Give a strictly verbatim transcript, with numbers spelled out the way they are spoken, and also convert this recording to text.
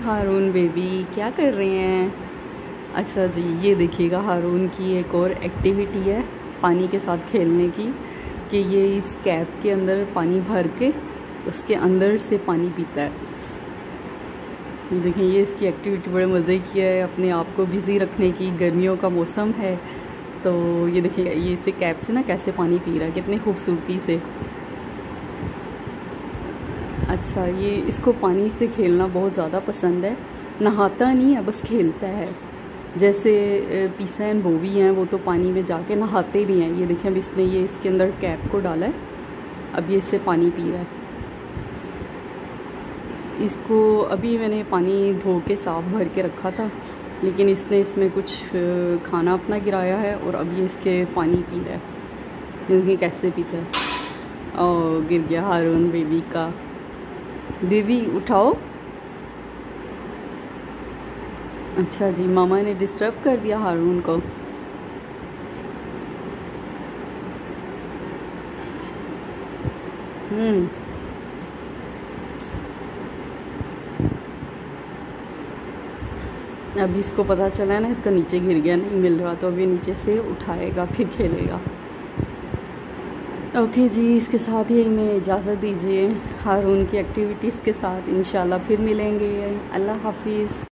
हारून baby क्या कर रहे हैं? अच्छा जी, ये देखिएगा हारून की एक और एक्टिविटी है पानी के साथ खेलने की, कि ये इस कैप के अंदर पानी भर के उसके अंदर से पानी पीता है। ये देखें, ये इसकी एक्टिविटी बड़े मज़े की है, अपने आप को बिज़ी रखने की। गर्मियों का मौसम है तो ये देखिए, ये इसे कैप से ना कैसे पानी पी रहा है, कितनी खूबसूरती से। अच्छा, ये इसको पानी से खेलना बहुत ज़्यादा पसंद है। नहाता नहीं है, बस खेलता है। जैसे पीसा एंड बोवी हैं, वो तो पानी में जाके नहाते भी हैं। ये देखें, अब इसने ये इसके अंदर कैप को डाला है, अब ये इससे पानी पी रहा है। इसको अभी मैंने पानी धो के साफ भर के रखा था, लेकिन इसने इसमें कुछ खाना अपना गिराया है और अब ये इसके पानी पी रहा है। देखिए कैसे पीता है। और गिर गया हारून बेबी का। बेबी उठाओ। अच्छा जी, मामा ने डिस्टर्ब कर दिया हारून को। हम्म अभी इसको पता चला है ना, इसका नीचे गिर गया, नहीं मिल रहा, तो अभी नीचे से उठाएगा फिर खेलेगा। ओके जी, इसके साथ ही हमें इजाज़त दीजिए हारून की एक्टिविटीज़ के साथ। इंशाल्लाह फिर मिलेंगे। अल्लाह हाफिज़।